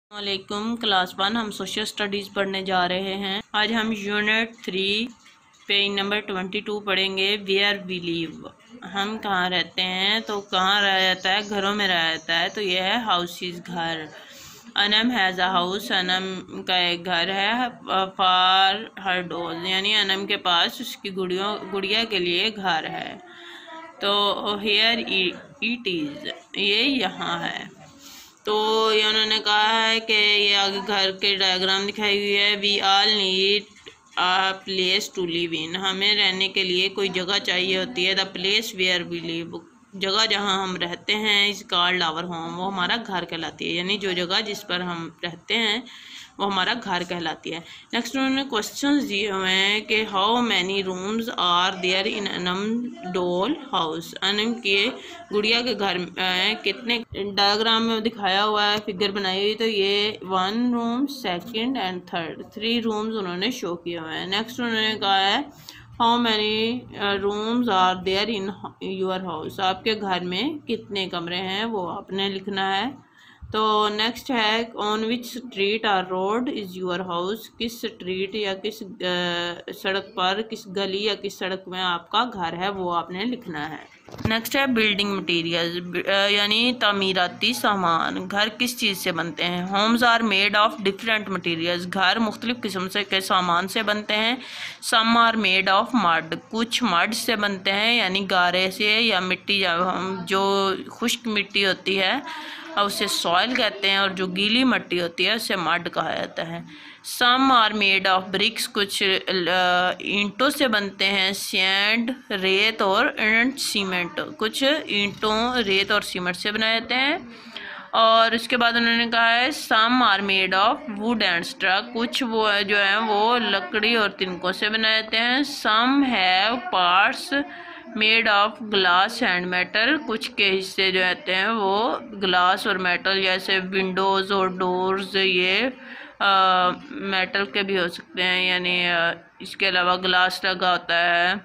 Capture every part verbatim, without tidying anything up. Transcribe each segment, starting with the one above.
वालेकुम class one हम social studies पढ़ने जा रहे हैं। आज हम unit three page number twenty two पढ़ेंगे। वेयर वी लिव, हम कहाँ रहते हैं, तो कहाँ रहा जाता है, घरों में रहा जाता है। तो यह है हाउसेस, घर। Anam has a house, Anam का एक घर है। फॉर हर डॉल, यानी अनम के पास उसकी गुड़ियों गुड़िया के लिए घर है। तो हेयर इट इज़, ये यहाँ है। तो ये उन्होंने कहा है कि ये आगे घर के डायग्राम दिखाई हुई है। We all need a place to live in, हमें रहने के लिए कोई जगह चाहिए होती है। The place where we live, जगह जहाँ हम रहते हैं, इस कॉल्ड आवर होम, वो हमारा घर कहलाती है। यानी जो जगह जिस पर हम रहते हैं वो हमारा घर कहलाती है। नेक्स्ट उन्होंने क्वेश्चंस दिए हुए हैं कि how many rooms are there in Anam doll house, Anam के गुड़िया के घर में कितने, डायग्राम में दिखाया हुआ है, फिगर बनाई हुई। तो ये one room, second and third, three rooms उन्होंने शो किए हुए हैं। नेक्स्ट उन्होंने कहा है how many rooms are there in your house, आपके घर में कितने कमरे हैं वो आपने लिखना है। तो नेक्स्ट है ऑन विच स्ट्रीट और रोड इज़ योर हाउस, किस स्ट्रीट या किस आ, सड़क पर, किस गली या किस सड़क में आपका घर है वो आपने लिखना है। नेक्स्ट है बिल्डिंग मटेरियल्स, यानी तामीराती सामान। घर किस चीज़ से बनते हैं। Homes are made of different materials, घर मुख्तलिफ किस्म से के सामान से बनते हैं। Some are made of mud, कुछ मड से बनते हैं, यानी गारे से या मिट्टी, जो खुश्क मिट्टी होती है और उसे सॉइल कहते हैं, और जो गीली मिट्टी होती है उसे मड कहा जाता है। Some are made of bricks, कुछ ईंटों से बनते हैं। सैंड, रेत और एंड सीमेंट, कुछ ईंटों, रेत और सीमेंट से बनाए जाते हैं। और उसके बाद उन्होंने कहा है some are made of wood and straw, कुछ वो जो है वो लकड़ी और तिनकों से बनाए जाते हैं। Some have parts made of glass and metal, कुछ के हिस्से जो रहते हैं वो ग्लास और मेटल, जैसे विंडोज़ और डोर्स, ये आ, मेटल के भी हो सकते हैं। यानी आ, इसके अलावा ग्लास लगा होता है,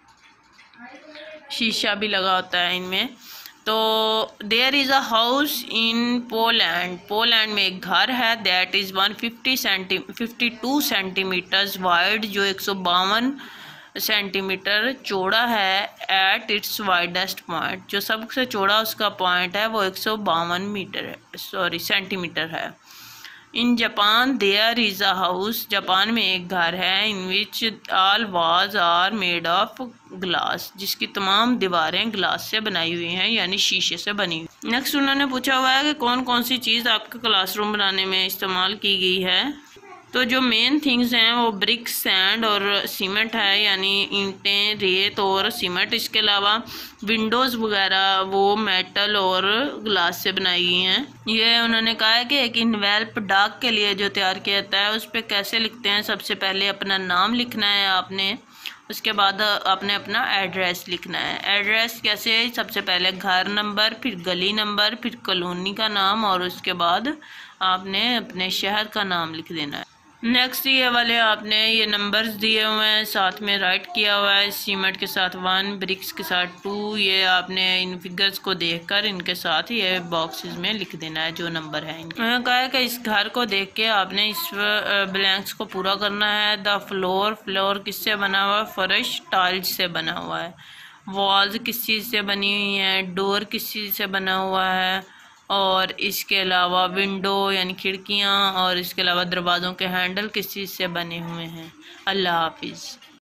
शीशा भी लगा होता है इनमें। तो there is a house in Poland, Poland में एक घर है। That is one fifty centi fifty two centimetres wide, जो एक सौ बावन सेंटीमीटर चौड़ा है। एट इट्स वाइडेस्ट पॉइंट, जो सबसे चौड़ा उसका पॉइंट है वो एक सौ बावन मीटर है, सॉरी सेंटीमीटर है। In Japan there is a house, Japan में एक घर है। In which all walls are made of glass, जिसकी तमाम दीवारें ग्लास से बनाई हुई हैं, यानी शीशे से बनी हुई। नेक्स्ट उन्होंने पूछा हुआ है कि कौन कौन सी चीज़ आपके क्लासरूम बनाने में इस्तेमाल की गई है। तो जो मेन थिंग्स हैं वो ब्रिक, सैंड और सीमेंट है, यानी ईंटें, रेत और सीमेंट। इसके अलावा विंडोज़ वगैरह वो मेटल और ग्लास से बनाई गई हैं। ये उन्होंने कहा है कि एक इन्वेल्प डाक के लिए जो तैयार किया जाता है उस पर कैसे लिखते हैं। सबसे पहले अपना नाम लिखना है आपने, उसके बाद आपने अपना एड्रेस लिखना है। एड्रेस कैसे, सबसे पहले घर नंबर, फिर गली नंबर, फिर कॉलोनी का नाम, और उसके बाद आपने अपने शहर का नाम लिख देना है। नेक्स्ट ये वाले आपने ये नंबर्स दिए हुए हैं, साथ में राइट किया हुआ है। सीमेंट के साथ वन, ब्रिक्स के साथ टू, ये आपने इन फिगर्स को देखकर इनके साथ ये बॉक्सेस में लिख देना है जो नंबर है इनके। उन्होंने कहा है कि इस घर को देख के आपने इस ब्लैंक्स को पूरा करना है। द फ्लोर, फ्लोर किससे बना हुआ है, फर्श टाइल्स से बना हुआ है। वॉल्स किस चीज़ से बनी हुई हैं, डोर किस चीज़ से बना हुआ है, और इसके अलावा विंडो यानी खिड़कियाँ, और इसके अलावा दरवाज़ों के हैंडल किस चीज़ से बने हुए हैं। अल्लाह हाफिज़।